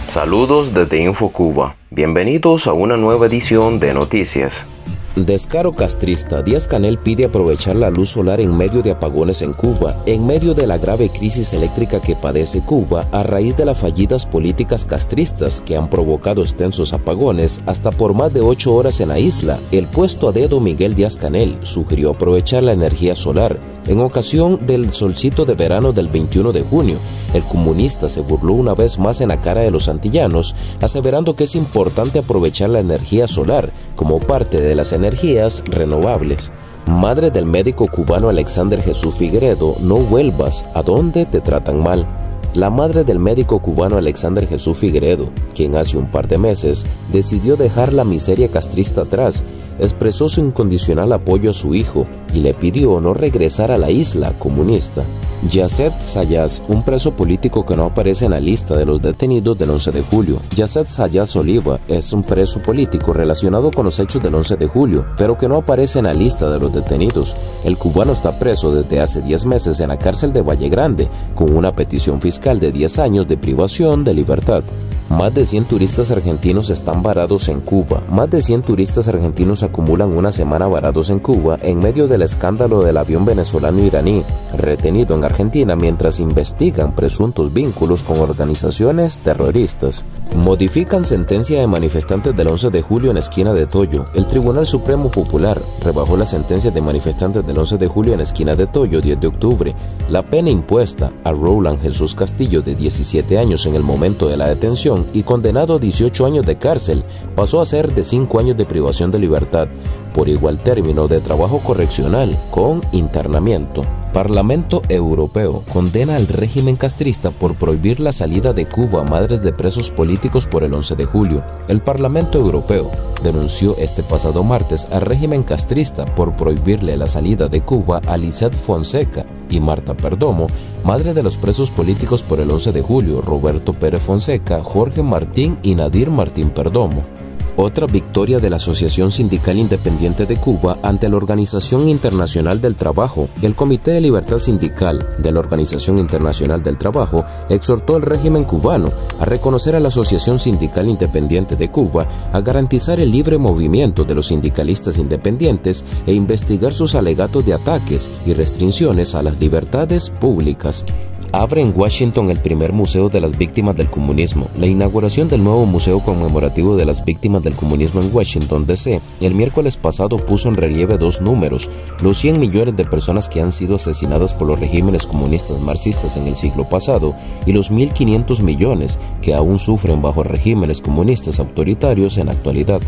Saludos desde InfoCuba. Bienvenidos a una nueva edición de Noticias. Descaro castrista. Díaz-Canel pide aprovechar la luz solar en medio de apagones en Cuba, en medio de la grave crisis eléctrica que padece Cuba a raíz de las fallidas políticas castristas que han provocado extensos apagones hasta por más de 8 horas en la isla. El puesto a dedo Miguel Díaz-Canel sugirió aprovechar la energía solar. En ocasión del solsticio de verano del 21 de junio, el comunista se burló una vez más en la cara de los antillanos, aseverando que es importante aprovechar la energía solar como parte de las energías renovables. Madre del médico cubano Alexander Jesús Figueredo, no vuelvas a donde te tratan mal. La madre del médico cubano Alexander Jesús Figueredo, quien hace un par de meses decidió dejar la miseria castrista atrás, expresó su incondicional apoyo a su hijo y le pidió no regresar a la isla comunista. Yacet Sayas, un preso político que no aparece en la lista de los detenidos del 11 de julio. Yacet Sayas Oliva es un preso político relacionado con los hechos del 11 de julio, pero que no aparece en la lista de los detenidos. El cubano está preso desde hace 10 meses en la cárcel de Valle Grande, con una petición fiscal de 10 años de privación de libertad. Más de 100 turistas argentinos están varados en Cuba. Más de 100 turistas argentinos acumulan una semana varados en Cuba en medio del escándalo del avión venezolano-iraní, retenido en Argentina mientras investigan presuntos vínculos con organizaciones terroristas. Modifican sentencia de manifestantes del 11 de julio en esquina de Toyo. El Tribunal Supremo Popular rebajó la sentencia de manifestantes del 11 de julio en esquina de Toyo 10 de octubre. La pena impuesta a Roland Jesús Castillo, de 17 años en el momento de la detención, y condenado a 18 años de cárcel, pasó a ser de 5 años de privación de libertad, por igual término de trabajo correccional con internamiento. Parlamento Europeo condena al régimen castrista por prohibir la salida de Cuba a madres de presos políticos por el 11 de julio. El Parlamento Europeo denunció este pasado martes al régimen castrista por prohibirle la salida de Cuba a Lisette Fonseca y Marta Perdomo, madre de los presos políticos por el 11 de julio, Roberto Pérez Fonseca, Jorge Martín y Nadir Martín Perdomo. Otra victoria de la Asociación Sindical Independiente de Cuba ante la Organización Internacional del Trabajo. El Comité de Libertad Sindical de la Organización Internacional del Trabajo exhortó al régimen cubano a reconocer a la Asociación Sindical Independiente de Cuba, a garantizar el libre movimiento de los sindicalistas independientes e investigar sus alegatos de ataques y restricciones a las libertades públicas. Abre en Washington el primer museo de las víctimas del comunismo. La inauguración del nuevo museo conmemorativo de las víctimas del comunismo en Washington, D.C., el miércoles pasado puso en relieve dos números: los 100 millones de personas que han sido asesinadas por los regímenes comunistas marxistas en el siglo pasado y los 1.500 millones que aún sufren bajo regímenes comunistas autoritarios en la actualidad.